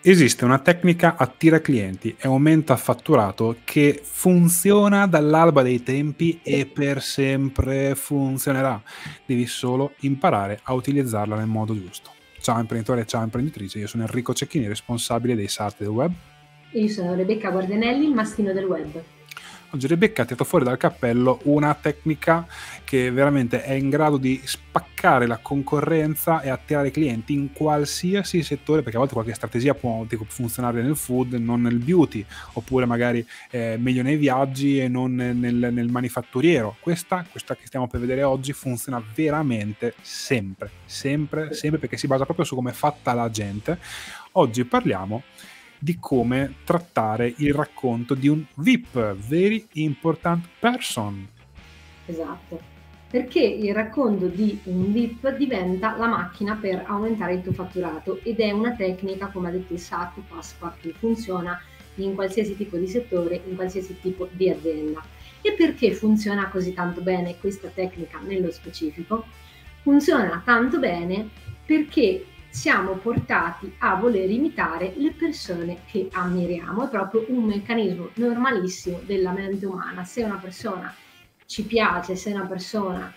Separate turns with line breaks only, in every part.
Esiste una tecnica attira clienti e aumenta fatturato che funziona dall'alba dei tempi e per sempre funzionerà. Devi solo imparare a utilizzarla nel modo giusto. Ciao imprenditore e ciao imprenditrice, io sono Enrico Cecchini, responsabile dei sarti del web.
E io sono Rebecca Guardenelli, il mastino del web.
Oggi Rebecca ha tirato fuori dal cappello una tecnica che veramente è in grado di spaccare la concorrenza e attirare clienti in qualsiasi settore, perché a volte qualche strategia può funzionare nel food, non nel beauty, oppure magari meglio nei viaggi e non nel manifatturiero. Questa che stiamo per vedere oggi funziona veramente sempre, perché si basa proprio su come è fatta la gente. Oggi parliamo di come trattare il racconto di un VIP, Very Important Person.
Esatto, perché il racconto di un VIP diventa la macchina per aumentare il tuo fatturato ed è una tecnica, come ha detto il SAT, Passepartout, funziona in qualsiasi tipo di settore, in qualsiasi tipo di azienda. E perché funziona così tanto bene questa tecnica nello specifico? Funziona tanto bene perché siamo portati a voler imitare le persone che ammiriamo. È proprio un meccanismo normalissimo della mente umana. Se una persona ci piace, se una persona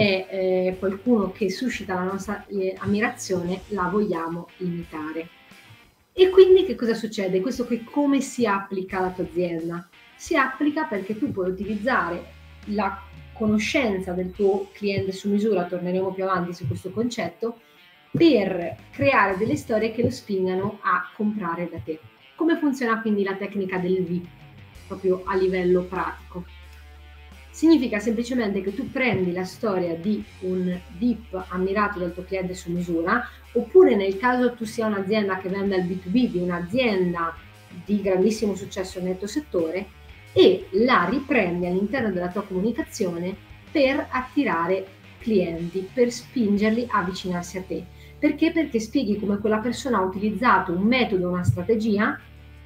è qualcuno che suscita la nostra ammirazione, la vogliamo imitare. E quindi che cosa succede? Questo che come si applica alla tua azienda? Si applica perché tu puoi utilizzare la conoscenza del tuo cliente su misura, torneremo più avanti su questo concetto, per creare delle storie che lo spingano a comprare da te. Come funziona quindi la tecnica del VIP, proprio a livello pratico? Significa semplicemente che tu prendi la storia di un VIP ammirato dal tuo cliente su misura, oppure nel caso tu sia un'azienda che vende al B2B di un'azienda di grandissimo successo nel tuo settore, e la riprendi all'interno della tua comunicazione per attirare clienti, per spingerli a avvicinarsi a te. Perché? Perché spieghi come quella persona ha utilizzato un metodo, una strategia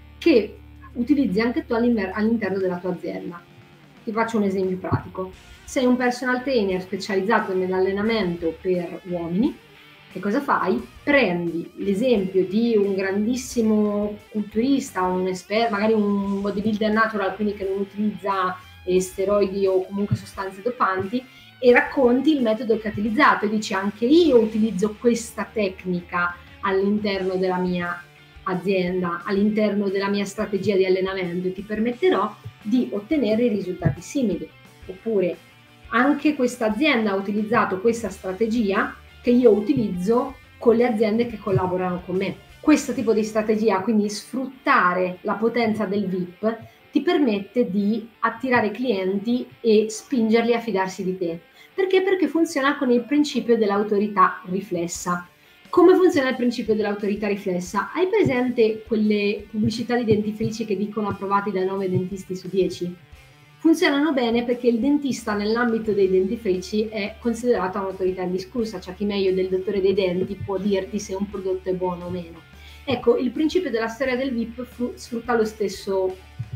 che utilizzi anche tu all'interno della tua azienda. Ti faccio un esempio pratico. Sei un personal trainer specializzato nell'allenamento per uomini. Che cosa fai? Prendi l'esempio di un grandissimo culturista, un esperto, magari un bodybuilder natural, quindi che non utilizza steroidi o comunque sostanze dopanti, e racconti il metodo che ha utilizzato e dici: anche io utilizzo questa tecnica all'interno della mia azienda, all'interno della mia strategia di allenamento, e ti permetterò di ottenere risultati simili. Oppure anche questa azienda ha utilizzato questa strategia che io utilizzo con le aziende che collaborano con me. Questo tipo di strategia, quindi sfruttare la potenza del VIP, ti permette di attirare clienti e spingerli a fidarsi di te. Perché? Perché funziona con il principio dell'autorità riflessa. Come funziona il principio dell'autorità riflessa? Hai presente quelle pubblicità di dentifrici che dicono approvati da 9 dentisti su 10? Funzionano bene perché il dentista nell'ambito dei dentifrici è considerato un'autorità indiscussa, cioè chi meglio del dottore dei denti può dirti se un prodotto è buono o meno. Ecco, il principio della storia del VIP sfrutta lo stesso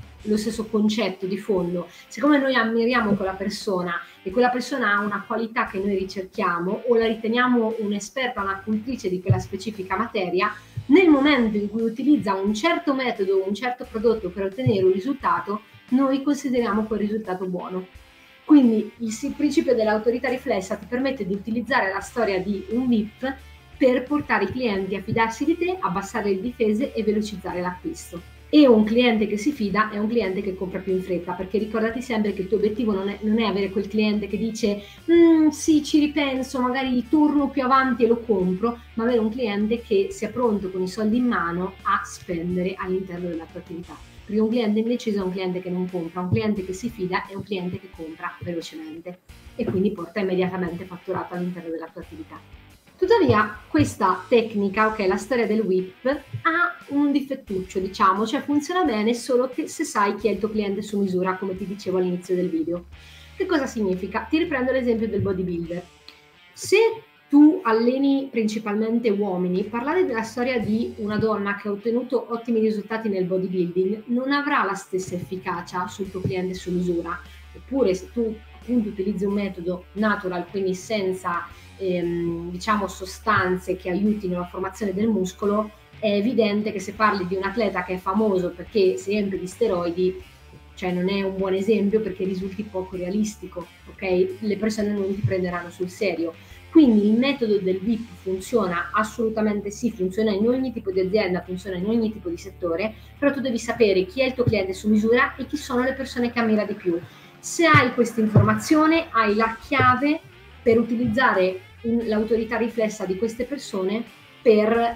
concetto di fondo. Siccome noi ammiriamo quella persona e quella persona ha una qualità che noi ricerchiamo o la riteniamo un'esperta, una cultrice di quella specifica materia, nel momento in cui utilizza un certo metodo, un certo prodotto per ottenere un risultato, noi consideriamo quel risultato buono. Quindi il principio dell'autorità riflessa ti permette di utilizzare la storia di un VIP per portare i clienti a fidarsi di te, abbassare le difese e velocizzare l'acquisto. E un cliente che si fida è un cliente che compra più in fretta, perché ricordati sempre che il tuo obiettivo non è avere quel cliente che dice sì, ci ripenso, magari torno più avanti e lo compro, ma avere un cliente che sia pronto con i soldi in mano a spendere all'interno della tua attività. Perché un cliente indeciso è un cliente che non compra, un cliente che si fida è un cliente che compra velocemente e quindi porta immediatamente fatturato all'interno della tua attività. Tuttavia questa tecnica, ok, la storia del whip, ha un difettuccio, diciamo, cioè funziona bene solo che se sai chi è il tuo cliente su misura, come ti dicevo all'inizio del video. Che cosa significa? Ti riprendo l'esempio del bodybuilder. Se tu alleni principalmente uomini, parlare della storia di una donna che ha ottenuto ottimi risultati nel bodybuilding non avrà la stessa efficacia sul tuo cliente su misura. Eppure se tu appunto utilizzi un metodo natural, quindi senza diciamo sostanze che aiutino la formazione del muscolo, è evidente che se parli di un atleta che è famoso perché si riempie di steroidi, cioè non è un buon esempio perché risulti poco realistico, ok? Le persone non ti prenderanno sul serio. Quindi il metodo del VIP funziona assolutamente sì, funziona in ogni tipo di azienda, funziona in ogni tipo di settore, però tu devi sapere chi è il tuo cliente su misura e chi sono le persone che ammira di più. Se hai questa informazione, hai la chiave per utilizzare l'autorità riflessa di queste persone per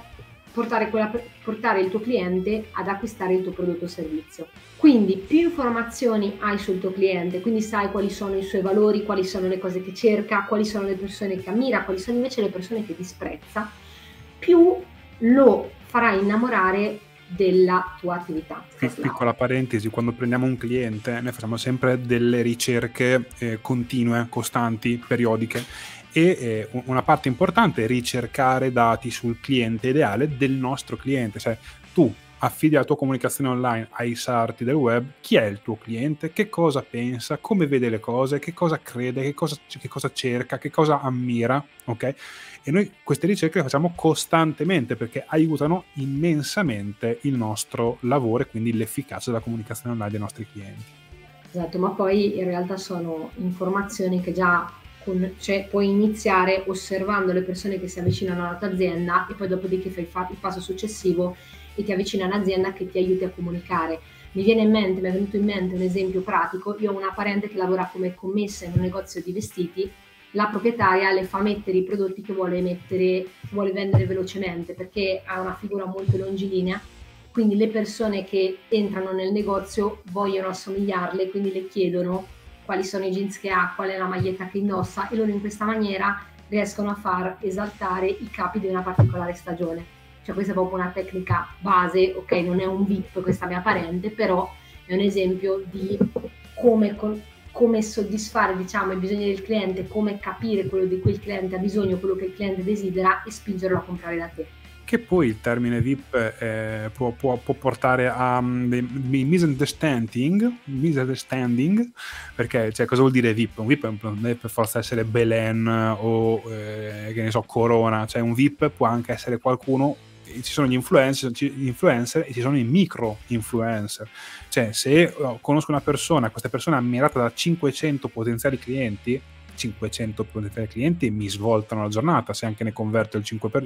portare il tuo cliente ad acquistare il tuo prodotto o servizio. Quindi più informazioni hai sul tuo cliente, quindi sai quali sono i suoi valori, quali sono le cose che cerca, quali sono le persone che ammira, quali sono invece le persone che disprezza, più lo farai innamorare della tua attività.
Piccola parentesi, quando prendiamo un cliente noi facciamo sempre delle ricerche continue, costanti, periodiche, e una parte importante è ricercare dati sul cliente ideale del nostro cliente. Cioè, tu affidi la tua comunicazione online ai sarti del web, chi è il tuo cliente, che cosa pensa, come vede le cose, che cosa crede, che cosa cerca, che cosa ammira, ok? E noi queste ricerche le facciamo costantemente perché aiutano immensamente il nostro lavoro e quindi l'efficacia della comunicazione online dei nostri clienti.
Esatto, ma poi in realtà sono informazioni che già puoi iniziare osservando le persone che si avvicinano alla tua azienda e poi dopodiché fai il passo successivo e ti avvicini a un'azienda che ti aiuti a comunicare. Mi è venuto in mente un esempio pratico. Io ho una parente che lavora come commessa in un negozio di vestiti. La proprietaria le fa mettere i prodotti che vuole vendere velocemente perché ha una figura molto longilinea, quindi le persone che entrano nel negozio vogliono assomigliarle, quindi le chiedono quali sono i jeans che ha, qual è la maglietta che indossa, e loro in questa maniera riescono a far esaltare i capi di una particolare stagione. Cioè questa è proprio una tecnica base, ok, non è un VIP questa mia parente, però è un esempio di come soddisfare, diciamo, i bisogni del cliente, come capire quello di cui il cliente ha bisogno, quello che il cliente desidera e spingerlo a comprare da te.
Che poi il termine VIP può portare a dei misunderstanding, perché cioè, cosa vuol dire VIP? Un VIP non deve per forza essere Belen o che ne so, Corona, cioè un VIP può anche essere qualcuno. Ci sono gli influencer e ci sono i micro influencer. Cioè, se conosco una persona, questa persona è ammirata da 500 potenziali clienti, 500 potenziali clienti mi svoltano la giornata. Se anche ne converto il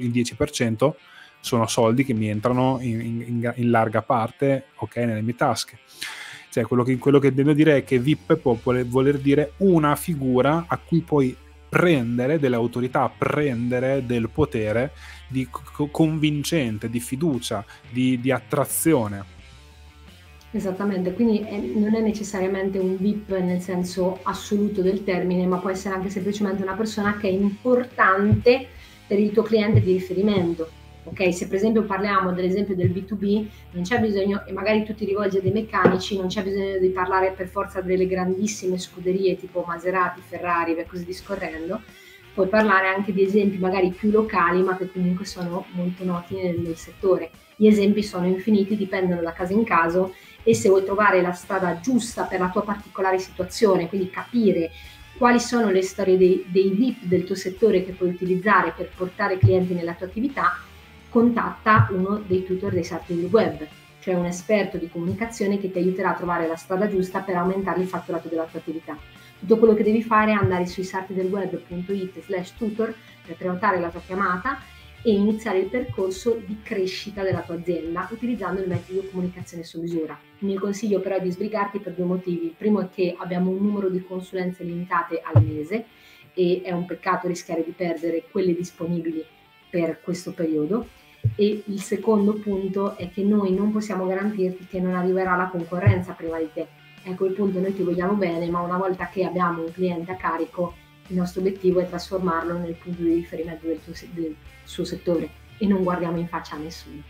10%, sono soldi che mi entrano in larga parte, ok, nelle mie tasche. Cioè, quello che devo dire è che VIP può voler dire una figura a cui puoi prendere dell'autorità, prendere del potere di convincente, di fiducia, di attrazione.
Esattamente, quindi non è necessariamente un VIP nel senso assoluto del termine, ma può essere anche semplicemente una persona che è importante per il tuo cliente di riferimento. Ok, se per esempio parliamo dell'esempio del B2B, non c'è bisogno, e magari tu ti rivolgi a dei meccanici, non c'è bisogno di parlare per forza delle grandissime scuderie tipo Maserati, Ferrari e così discorrendo. Puoi parlare anche di esempi magari più locali, ma che comunque sono molto noti nel settore. Gli esempi sono infiniti, dipendono da caso in caso, e se vuoi trovare la strada giusta per la tua particolare situazione, quindi capire quali sono le storie dei VIP del tuo settore che puoi utilizzare per portare clienti nella tua attività, contatta uno dei tutor dei sarti del web, cioè un esperto di comunicazione che ti aiuterà a trovare la strada giusta per aumentare il fatturato della tua attività. Tutto quello che devi fare è andare sui sartidelweb.it/tutor per prenotare la tua chiamata e iniziare il percorso di crescita della tua azienda utilizzando il metodo di comunicazione su misura. Il mio consiglio però è di sbrigarti per due motivi. Il primo è che abbiamo un numero di consulenze limitate al mese e è un peccato rischiare di perdere quelle disponibili per questo periodo. E il secondo punto è che noi non possiamo garantirti che non arriverà la concorrenza prima di te. A quel punto noi ti vogliamo bene, ma una volta che abbiamo un cliente a carico, il nostro obiettivo è trasformarlo nel punto di riferimento del suo settore e non guardiamo in faccia a nessuno.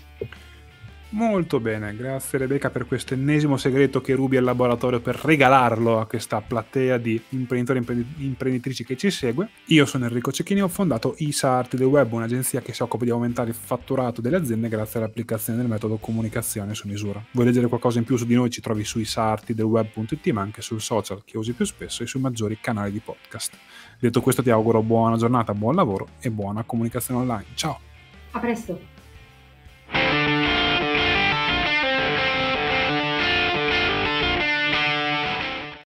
Molto bene, grazie Rebecca per questo ennesimo segreto che rubi al laboratorio per regalarlo a questa platea di imprenditori e imprenditrici che ci segue. Io sono Enrico Cecchini, ho fondato Sarti del Web, un'agenzia che si occupa di aumentare il fatturato delle aziende grazie all'applicazione del metodo comunicazione su misura. Vuoi leggere qualcosa in più su di noi? Ci trovi su isartidelweb.it, ma anche sul social che usi più spesso e sui maggiori canali di podcast. Detto questo ti auguro buona giornata, buon lavoro e buona comunicazione online. Ciao!
A presto!